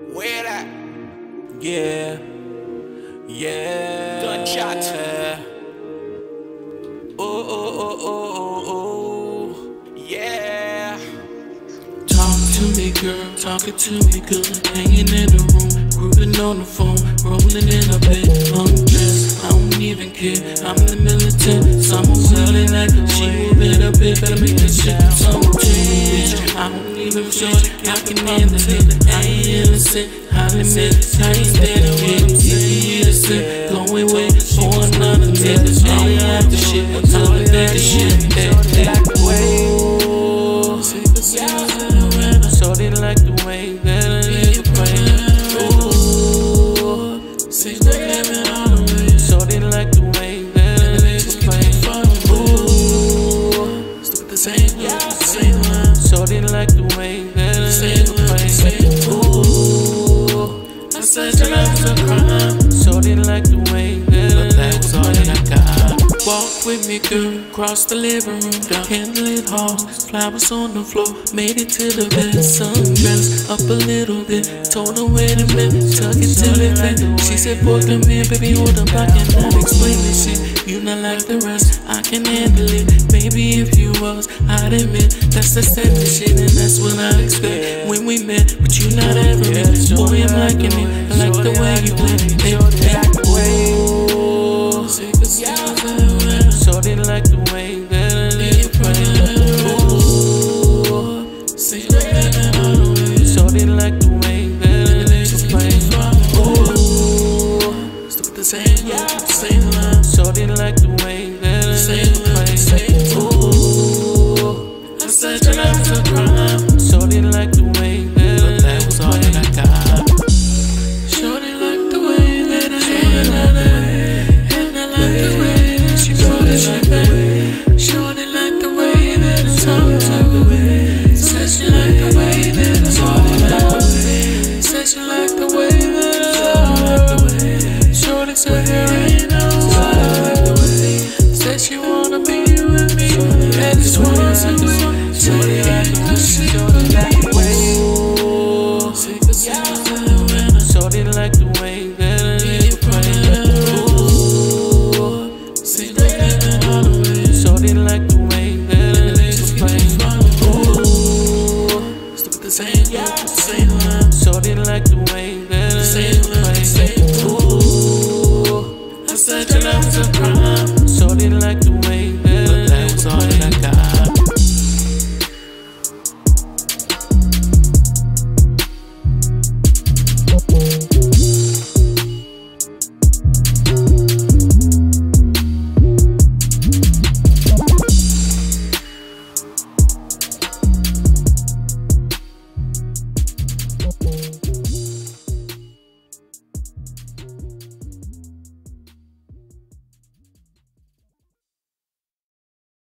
Where that? Yeah, yeah. Gunshot. Oh, oh, oh, oh, oh, oh. Yeah. Talk to me, girl, talking to me good. Hanging in the room, grooving on the phone, rolling in a bed, undressed. I don't even care. I'm in the military, someone feeling like she moving a bit, better make that shit come to me. I don't even feel it, I can handle it. I ain't innocent, I admit, I ain't standing here. Easy to sit, going away for another nigga. I don't like the shit, until I make the shit. Shorty like the way that a nigga play. Ooh, see the living all the way. Shorty like the way that a nigga play. Ooh, still the same line. Shorty like the way that a nigga play. Ooh, I said your love's a crime. Shorty like the way that a nigga play. Walk with me, girl, across the living room, down candlelit halls, flowers on the floor, made it to the bed, sundress up a little bit, told her wait a minute, tuck it till it fit. She said, boy, come here, baby, hold up, I cannot explain this shit. You not like the rest, I can handle it. Maybe if you was, I'd admit that's the standard shit, and that's what I expect when we met. But you not ever in, boy, I'm liking it. I like the way you play it. Shorty like the way that a nigga play. Ooh, see the living all the way. Shorty like the way that a nigga play. Ooh, still the same line. Shorty like the way that a nigga play. Ooh, I said your love's a crime. Shorty like the way that a nigga play. Shorty like the way that a nigga play. And I like the way. Shorty like the way that I talk to her. Said she like the way that I talk to her. Said she like the way that I talk to her. Shorty said there ain't no way. Said she wanna be with me. And just wanna see me. Shorty like the way. Shorty like the way. Shorty like the way that I nigga play. Ooh, see the Shorty like the way that a nigga play. Ooh, still the same line. Shorty like the way that a nigga play. Ooh, I said your love's a crime. Shorty like the way that